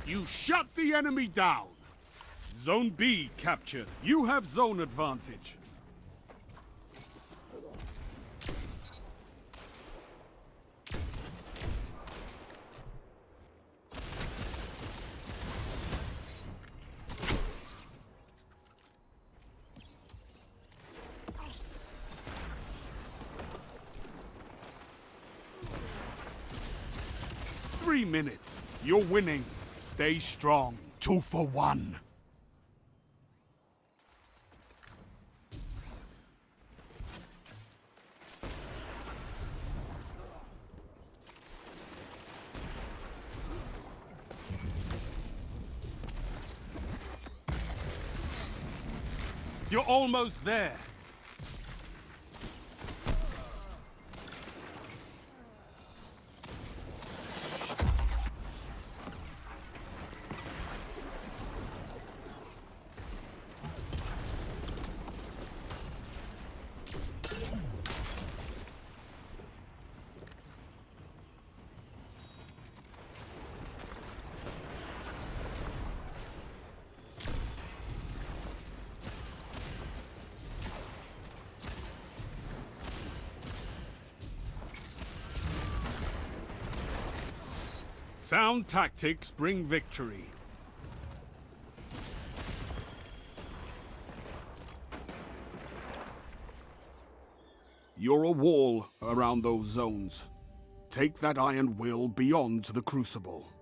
You shut the enemy down! Zone B captured. You have zone advantage. Three minutes. You're winning. Stay strong. 2 for 1. You're almost there. Sound tactics bring victory. You're a wall around those zones. Take that iron will beyond the Crucible.